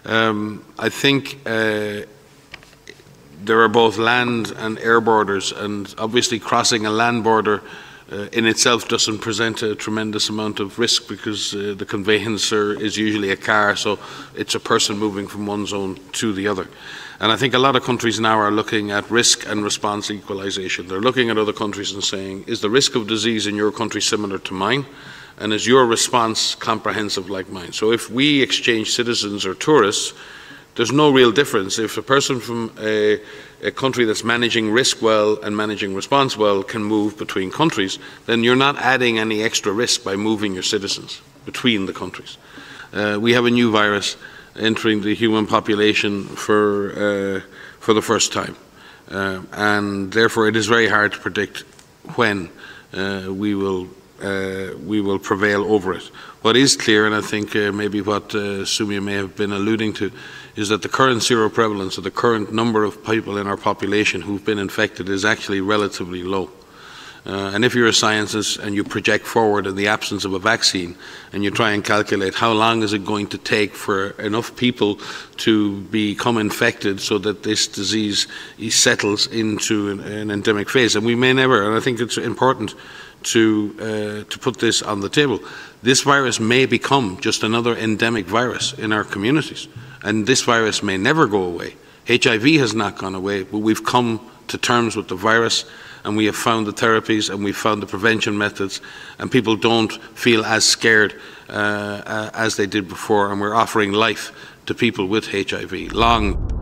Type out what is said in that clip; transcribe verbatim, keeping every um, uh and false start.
Um, I think uh, there are both land and air borders, and obviously crossing a land border uh, in itself doesn't present a tremendous amount of risk, because uh, the conveyancer is usually a car, so it's a person moving from one zone to the other. And I think a lot of countries now are looking at risk and response equalisation. They're looking at other countries and saying, is the risk of disease in your country similar to mine? And is your response comprehensive like mine? So if we exchange citizens or tourists, there's no real difference. If a person from a, a country that's managing risk well and managing response well can move between countries, then you're not adding any extra risk by moving your citizens between the countries. Uh, we have a new virus entering the human population for, uh, for the first time. Uh, and therefore it is very hard to predict when uh, we will Uh, we will prevail over it. What is clear, and I think uh, maybe what uh, Soumya may have been alluding to, is that the current zero prevalence, or the current number of people in our population who've been infected, is actually relatively low. Uh, and if you're a scientist and you project forward in the absence of a vaccine, and you try and calculate how long is it going to take for enough people to become infected so that this disease settles into an, an endemic phase, and we may never, and I think it's important to, uh, to put this on the table. This virus may become just another endemic virus in our communities, and this virus may never go away. H I V has not gone away, but we've come to terms with the virus, and we have found the therapies, and we've found the prevention methods, and people don't feel as scared uh, uh, as they did before, and we're offering life to people with H I V. Long